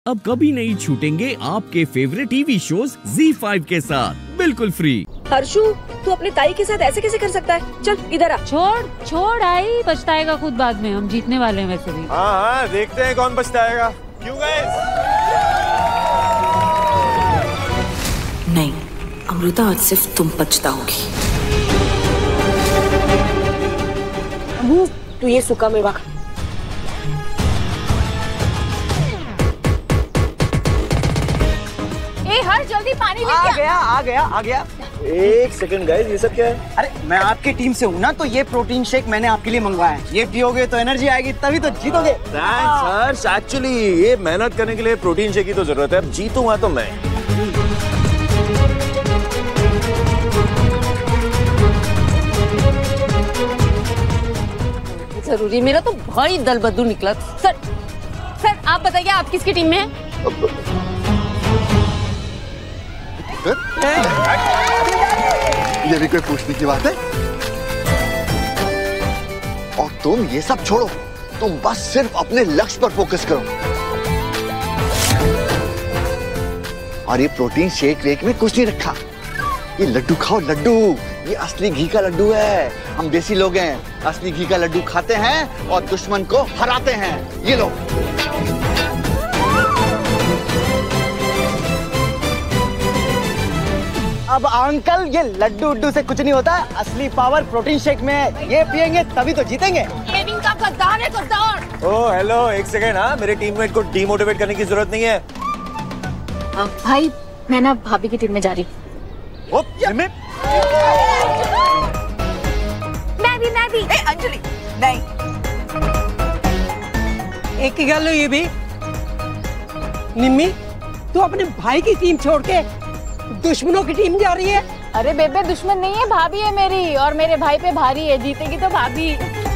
अब कभी नहीं छूटेंगे आपके फेवरेट टीवी शोज ZEE5 के साथ बिल्कुल फ्री। हर्षु, तू अपने ताई के साथ ऐसे कैसे कर सकता है? चल इधर आ। छोड़ आई, पछताएगा खुद बाद में। हम जीतने वाले हैं वैसे भी। हाँ, देखते हैं कौन पछताएगा। क्यों गाइस? नहीं अमृता, आज सिर्फ तुम पछताओगी। तू ये सूखा मेवा खा। हर जल्दी पानी लेके आ गया। एक सेकंड गाइस, ये सब क्या है? अरे मैं आपकी टीम से हूँ ना, तो ये प्रोटीन शेक मैंने आपके लिए मंगवाया है। ये पियोगे तो एनर्जी आएगी, तभी तो जीतोगे। Thanks sir. एक्चुअली ये मेहनत करने के लिए प्रोटीन शेक की तो जरूरत है। अब जीतूंगा तो मैं। जरूरी, मेरा तो भाई दल बदलू निकला। सर आप बताइए, आप किसकी टीम में हैं? ये भी कोई पूछने की बात है? और तुम ये सब छोड़ो, तुम बस सिर्फ अपने लक्ष्य पर फोकस करो। और ये प्रोटीन शेक वेक में कुछ नहीं रखा। ये लड्डू खाओ, लड्डू। ये असली घी का लड्डू है। हम देसी लोग हैं, असली घी का लड्डू खाते हैं और दुश्मन को हराते हैं। ये लो। अब अंकल, ये लड्डू उड्डू से कुछ नहीं होता। असली पावर प्रोटीन शेक में है। ये पियेंगे तभी तो जीतेंगे। केविन का गद्दार है, गद्दार। ओह हेलो, एक सेकंड। हाँ, मेरे टीममेट को डीमोटिवेट करने की जरूरत नहीं है। भाई मैं ना भाभी की टीम में जा रही हूँ। मैं भी। अंजलि नहीं, एक ही गल ये भी। निम्मी, तू अपने भाई की टीम छोड़ के दुश्मनों की टीम जा रही है। अरे बेबे, दुश्मन नहीं है, भाभी है मेरी, और मेरे भाई पे भारी है। जीतेगी तो भाभी।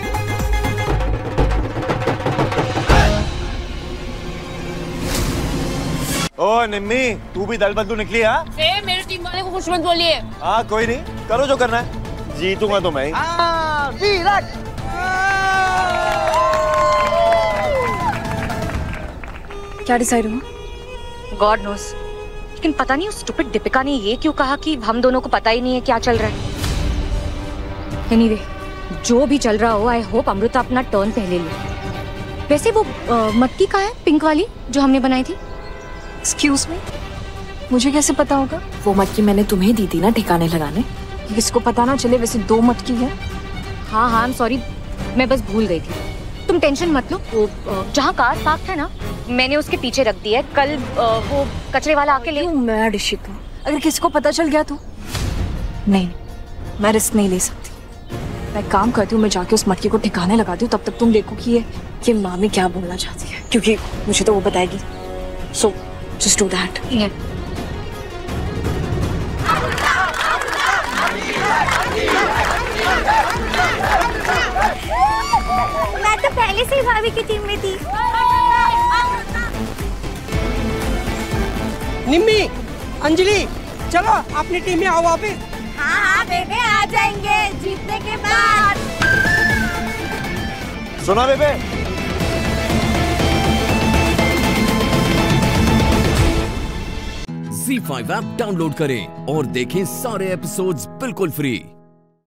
ओह निम्मी, तू भी दल बदलू निकली? हाँ, मेरी टीम वाले को खुश मत बोलिए। हाँ कोई नहीं, करो जो करना है। जीतूंगा तो मैं ही। विराट। क्या डिसाइड हुआ? God knows. लेकिन पता नहीं उस स्टूपिड दीपिका ने ये क्यों कहा कि हम दोनों को पता ही नहीं है क्या चल रहा है। एनीवे, जो भी चल रहा हो, आई होप अमृता अपना टर्न पहले ले। वैसे वो मटकी का है, पिंक वाली जो हमने बनाई थी। एक्सक्यूज मी, मुझे कैसे पता होगा? वो मटकी मैंने तुम्हें दी थी ना ठिकाने लगाने। किसको पता ना चले। वैसे 2 मटकी है। हाँ आई एम सॉरी, मैं बस भूल गई थी। तुम टेंशन मत लो। वो जहाँ कार पार्क है ना, मैंने उसके पीछे रख दिया है। कल वो कचरे वाला आके ले। मैं ऋषिका, अगर किसी को पता चल गया तो? नहीं, मैं रिस्क नहीं ले सकती। मैं काम करती हूँ, मैं जाके उस मटकी को ठिकाने लगाती हूँ। तब तक तुम देखो कि ये मामी क्या बोलना चाहती है, क्योंकि मुझे तो वो बताएगी। So just do that. मैं तो पहले से ही भाभी की टीम में थी। निम्मी, अंजलि, चलो अपनी टीम में आओ वापिस। हाँ बेबे, आ जाएंगे जीतने के बाद। सुना बेबे? ZEE5 ऐप डाउनलोड करें और देखें सारे एपिसोड्स बिल्कुल फ्री।